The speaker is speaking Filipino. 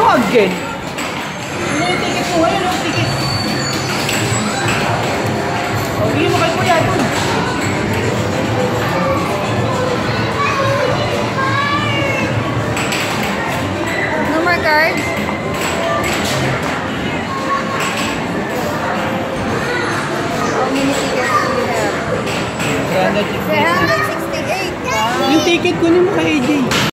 again. Ano yung ticket mo? Ayun yung ticket. O, bigyan mo kay Kuya dun. No more cards? How many tickets do you have? 368. 368. Yung ticket ko mo kay AJ.